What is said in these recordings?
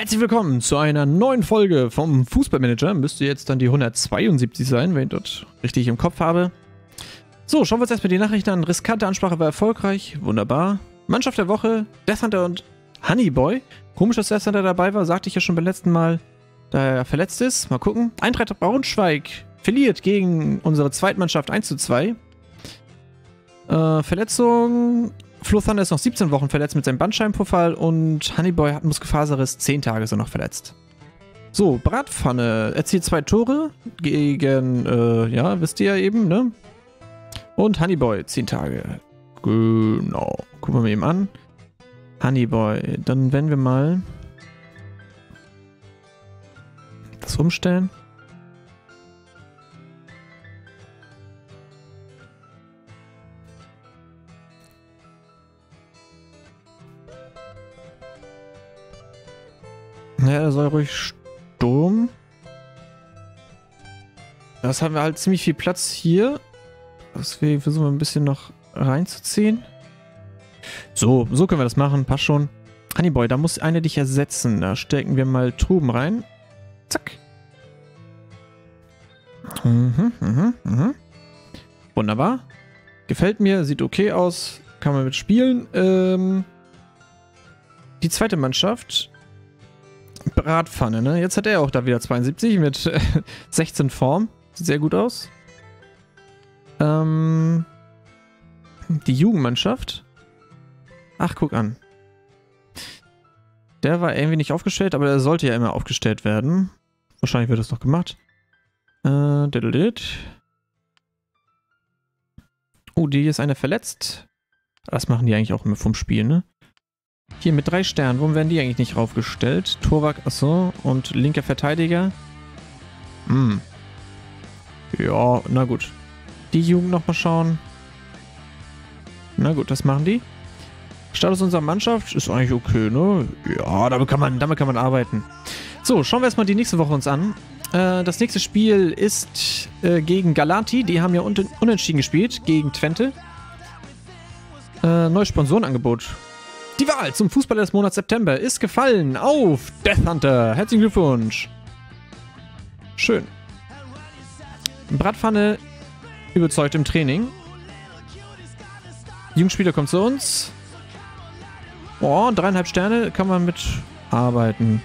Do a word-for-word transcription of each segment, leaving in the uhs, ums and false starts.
Herzlich willkommen zu einer neuen Folge vom Fußballmanager. Müsste jetzt dann die hundertzweiundsiebzig sein, wenn ich das richtig im Kopf habe. So, schauen wir uns erstmal die Nachrichten an. Riskante Ansprache war erfolgreich. Wunderbar. Mannschaft der Woche, Death Hunter und Honeyboy. Komisch, dass Death Hunter dabei war, sagte ich ja schon beim letzten Mal, da er verletzt ist. Mal gucken. Eintracht Braunschweig verliert gegen unsere Zweitmannschaft eins zu zwei. Äh, Verletzung. Flo Thunder ist noch siebzehn Wochen verletzt mit seinem Bandscheibenvorfall und Honeyboy hat einen Muskelfaserriss, zehn Tage ist er noch verletzt. So, Bratpfanne erzielt zwei Tore gegen, äh, ja, wisst ihr ja eben, ne? Und Honeyboy, zehn Tage. Genau. Gucken wir mal eben an. Honeyboy, dann werden wir mal das umstellen. Ja, da soll ruhig Sturm. Das haben wir halt ziemlich viel Platz hier. Deswegen versuchen wir ein bisschen noch reinzuziehen. So, so können wir das machen. Passt schon. Honeyboy, da muss einer dich ersetzen. Da stecken wir mal Truben rein. Zack. Mhm, mhm, mhm. Wunderbar. Gefällt mir. Sieht okay aus. Kann man mitspielen. Ähm, die zweite Mannschaft... Bratpfanne, ne? Jetzt hat er auch da wieder zweiundsiebzig mit äh, sechzehn Form. Sieht sehr gut aus. Ähm, die Jugendmannschaft. Ach, guck an. Der war irgendwie nicht aufgestellt, aber er sollte ja immer aufgestellt werden. Wahrscheinlich wird das noch gemacht. Äh, diddledid. Oh, die ist einer verletzt. Das machen die eigentlich auch immer vom Spiel, ne? Hier mit drei Sternen, warum werden die eigentlich nicht raufgestellt? Torwart, achso, und linker Verteidiger. Hm. Ja, na gut. Die Jugend nochmal schauen. Na gut, das machen die. Status unserer Mannschaft ist eigentlich okay, ne? Ja, damit kann man, damit kann man arbeiten. So, schauen wir erstmal die nächste Woche uns an. Äh, das nächste Spiel ist äh, gegen Galanti. Die haben ja un unentschieden gespielt gegen Twente. Äh, neues Sponsorenangebot. Die Wahl zum Fußballer des Monats September ist gefallen auf Death Hunter. Herzlichen Glückwunsch. Schön. Bratpfanne überzeugt im Training. Jugendspieler kommt zu uns. Oh, dreieinhalb Sterne kann man mitarbeiten.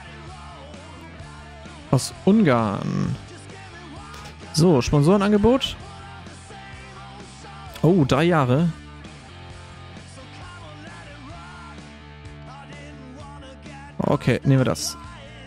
Aus Ungarn. So, Sponsorenangebot. Oh, drei Jahre. Okay, nehmen wir das.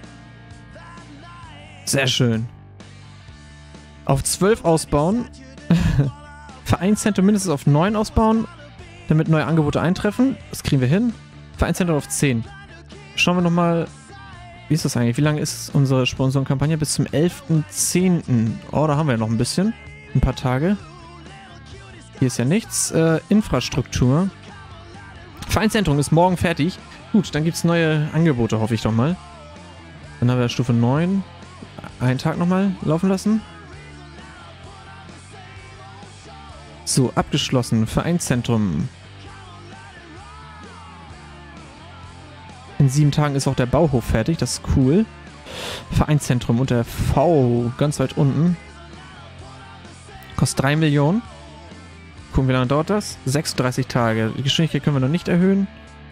Sehr schön. Auf zwölf ausbauen. Vereinszentrum mindestens auf neun ausbauen, damit neue Angebote eintreffen. Das kriegen wir hin. Vereinszentrum auf zehn. Schauen wir nochmal, wie ist das eigentlich? Wie lange ist unsere Sponsorenkampagne? Bis zum elften zehnten Oh, da haben wir ja noch ein bisschen. Ein paar Tage. Hier ist ja nichts. Äh, Infrastruktur. Vereinszentrum ist morgen fertig. Gut, dann gibt es neue Angebote, hoffe ich doch mal. Dann haben wir Stufe neun. Einen Tag nochmal laufen lassen. So, abgeschlossen. Vereinszentrum. In sieben Tagen ist auch der Bauhof fertig. Das ist cool. Vereinszentrum unter V, ganz weit unten. Kostet drei Millionen. Gucken, wie lange dauert das? sechsunddreißig Tage. Die Geschwindigkeit können wir noch nicht erhöhen.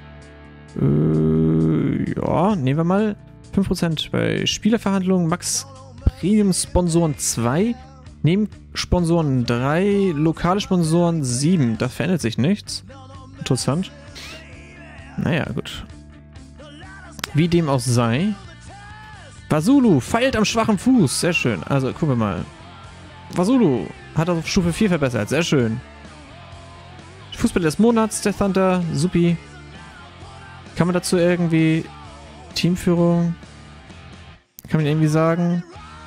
Äh, ja, nehmen wir mal fünf Prozent bei Spielerverhandlungen, Max Premium Sponsoren zwei, Nebensponsoren drei, lokale Sponsoren sieben. Da verändert sich nichts. Interessant. Naja, gut. Wie dem auch sei. Vasulu feilt am schwachen Fuß. Sehr schön. Also, gucken wir mal. Vasulu hat auf Stufe vier verbessert. Sehr schön. Fußballer des Monats, Death Hunter, supi. Kann man dazu irgendwie Teamführung? Kann man irgendwie sagen?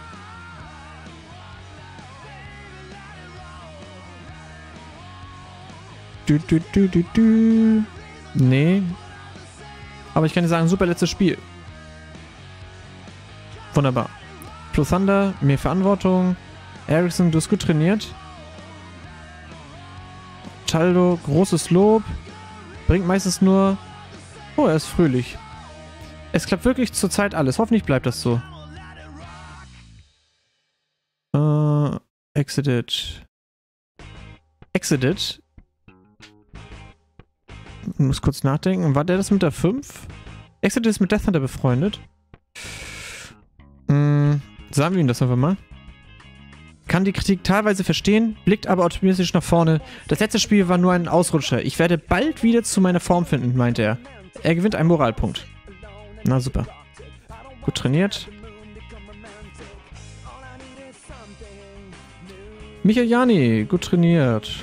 Du, du, du, du, du. Nee. Aber ich kann dir sagen, super letztes Spiel. Wunderbar. Flo Thunder, mehr Verantwortung. Ericsson, du hast gut trainiert. Taldo, großes Lob. Bringt meistens nur... Oh, er ist fröhlich. Es klappt wirklich zurzeit alles. Hoffentlich bleibt das so. Äh, exited. Exited. Ich muss kurz nachdenken. War der das mit der fünf? Exited ist mit Death Hunter befreundet. Hm, sagen wir ihm das einfach mal. Kann die Kritik teilweise verstehen, blickt aber optimistisch nach vorne. Das letzte Spiel war nur ein Ausrutscher. Ich werde bald wieder zu meiner Form finden, meinte er. Er gewinnt einen Moralpunkt. Na super. Gut trainiert. Michael Jani, gut trainiert.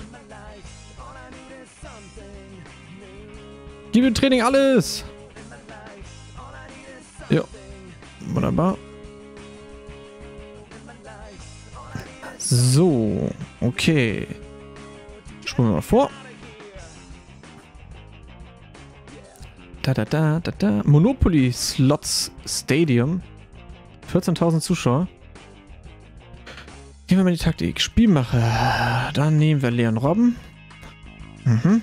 Gib im Training alles! Ja. Wunderbar. So. Okay. Spulen wir mal vor. Da, da, da, da, da. Monopoly Slots Stadium. vierzehntausend Zuschauer. Gehen wir mal die Taktik. Spielmacher. Dann nehmen wir Leon Robben. Mhm.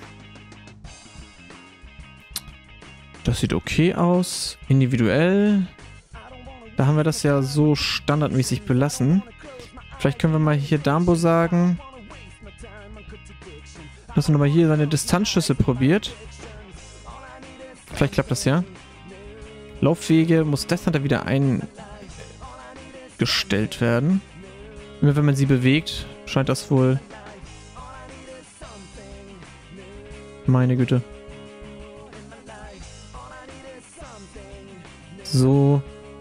Das sieht okay aus. Individuell. Da haben wir das ja so standardmäßig belassen. Vielleicht können wir mal hier Dambo sagen, dass er nochmal hier seine Distanzschüsse probiert. Vielleicht klappt das ja. Laufwege muss Death Hunter wieder eingestellt werden. Immer wenn man sie bewegt, scheint das wohl... Meine Güte. So.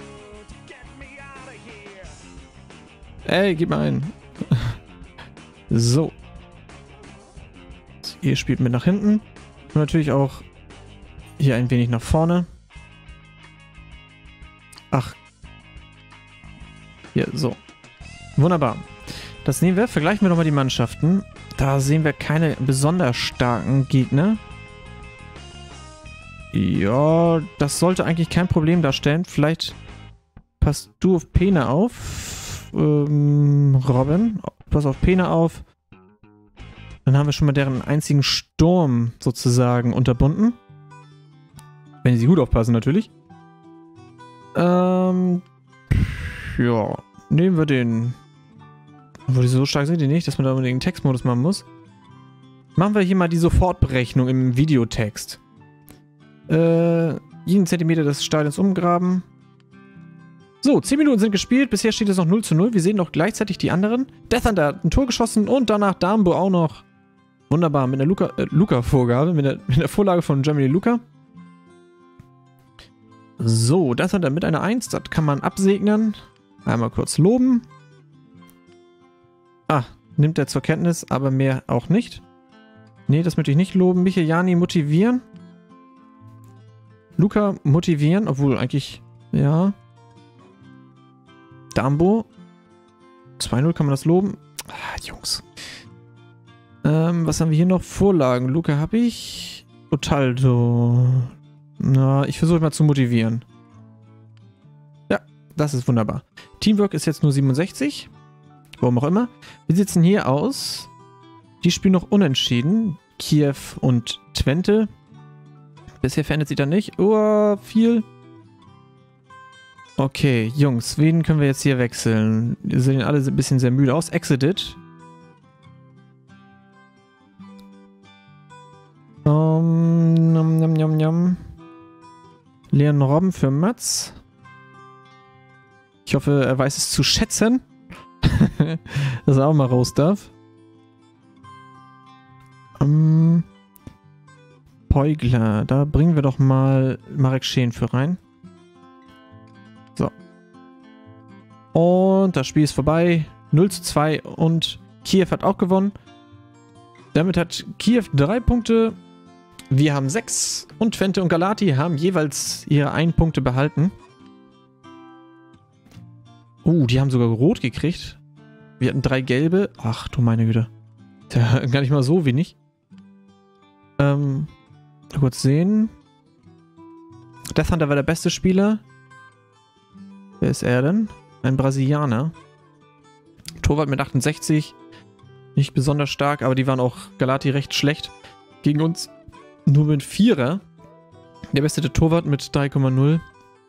Ey, gib mal ein. So. Ihr spielt mit nach hinten. Und natürlich auch hier ein wenig nach vorne. Ach. Hier, so. Wunderbar. Das nehmen wir. Vergleichen wir nochmal die Mannschaften. Da sehen wir keine besonders starken Gegner. Ja, das sollte eigentlich kein Problem darstellen. Vielleicht passt du auf Pena auf. Ähm, Robin, pass auf Pena auf. Dann haben wir schon mal deren einzigen Sturm sozusagen unterbunden. Wenn sie gut aufpassen, natürlich. Ähm, ja, nehmen wir den. Obwohl die so stark sind die nicht, dass man da unbedingt einen Textmodus machen muss. Machen wir hier mal die Sofortberechnung im Videotext. Äh, jeden Zentimeter des Stadions umgraben. So, zehn Minuten sind gespielt. Bisher steht es noch null zu null. Wir sehen noch gleichzeitig die anderen. Death Hunter hat ein Tor geschossen und danach Dambo auch noch. Wunderbar, mit der Luca, äh, Luca-Vorgabe, mit der, mit der Vorlage von Germany Luca. So, Death Hunter mit einer eins. Das kann man absegnen. Einmal kurz loben. Ah, nimmt er zur Kenntnis, aber mehr auch nicht. Nee, das möchte ich nicht loben. Michael Jani motivieren. Luca motivieren, obwohl eigentlich, ja. Dambo. zwei null kann man das loben. Ah, Jungs. Ähm, was haben wir hier noch? Vorlagen. Luca habe ich. Otaldo. Na, ich versuche mal zu motivieren. Ja, das ist wunderbar. Teamwork ist jetzt nur siebenundsechzig. Warum auch immer. Wir sitzen hier aus. Die spielen noch unentschieden. Kiew und Twente. Bisher verändert sich da nicht. Oh, viel. Okay, Jungs, wen können wir jetzt hier wechseln? Die sehen alle ein bisschen sehr müde aus. Exited. Um, nom, nom, nom, nom. Leon Robben für Mats. Ich hoffe, er weiß es zu schätzen. Dass er auch mal raus darf. Um, Beugler, da bringen wir doch mal Marek Scheen für rein. So. Und das Spiel ist vorbei. null zu zwei und Kiew hat auch gewonnen. Damit hat Kiew drei Punkte. Wir haben sechs und Twente und Galati haben jeweils ihre ein Punkte behalten. Uh, die haben sogar rot gekriegt. Wir hatten drei gelbe. Ach du meine Güte. Ja, gar nicht mal so wenig. Ähm, kurz sehen. Death Hunter war der beste Spieler. Wer ist er denn? Ein Brasilianer. Torwart mit achtundsechzig. Nicht besonders stark, aber die waren auch Galati recht schlecht. Gegen uns nur mit Vierer. Der beste der Torwart mit drei Komma null.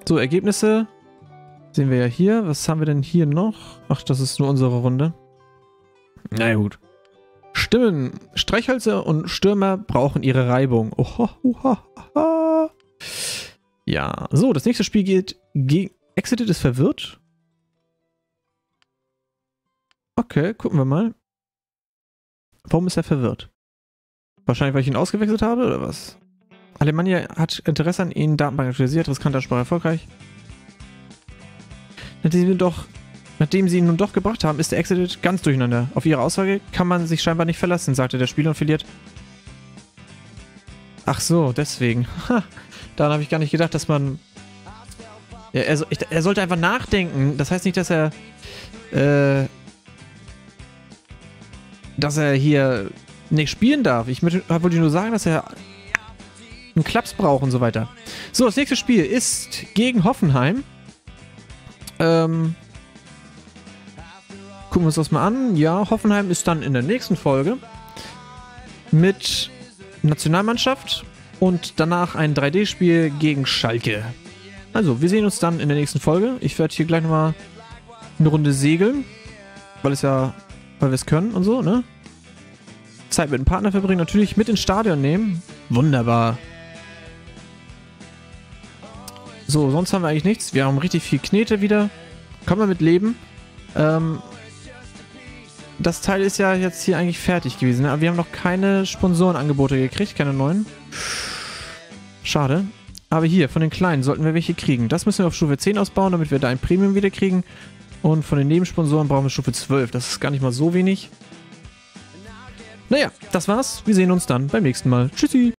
So, Ergebnisse sehen wir ja hier. Was haben wir denn hier noch? Ach, das ist nur unsere Runde. Na ja, gut. Stimmen. Streichhölzer und Stürmer brauchen ihre Reibung. Oha, oha, oha. Ja, so, das nächste Spiel geht gegen... Exited ist verwirrt. Okay, gucken wir mal. Warum ist er verwirrt? Wahrscheinlich, weil ich ihn ausgewechselt habe, oder was? Alemannia hat Interesse an ihnen, Datenbank aktualisiert, riskanter Ansprache erfolgreich. Nachdem sie, doch, nachdem sie ihn nun doch gebracht haben, ist der Exited ganz durcheinander. Auf ihre Aussage kann man sich scheinbar nicht verlassen, sagte der Spieler und verliert. Ach so, deswegen. Ha, daran habe ich gar nicht gedacht, dass man... Ja, er, so, ich, er sollte einfach nachdenken. Das heißt nicht, dass er... Äh, dass er hier nicht spielen darf. Ich wollte nur sagen, dass er einen Klaps braucht und so weiter. So, das nächste Spiel ist gegen Hoffenheim. Ähm, gucken wir uns das mal an. Ja, Hoffenheim ist dann in der nächsten Folge mit Nationalmannschaft und danach ein drei D-Spiel gegen Schalke. Also, wir sehen uns dann in der nächsten Folge. Ich werde hier gleich nochmal eine Runde segeln, weil es ja, weil wir es können und so, ne? Zeit mit dem Partner verbringen, natürlich mit ins Stadion nehmen. Wunderbar. So, sonst haben wir eigentlich nichts. Wir haben richtig viel Knete wieder. Kann man mit leben. Ähm, das Teil ist ja jetzt hier eigentlich fertig gewesen, ne? Aber wir haben noch keine Sponsorenangebote gekriegt, keine neuen. Schade. Aber hier, von den Kleinen sollten wir welche kriegen. Das müssen wir auf Stufe zehn ausbauen, damit wir da ein Premium wieder kriegen. Und von den Nebensponsoren brauchen wir Stufe zwölf. Das ist gar nicht mal so wenig. Naja, das war's. Wir sehen uns dann beim nächsten Mal. Tschüssi.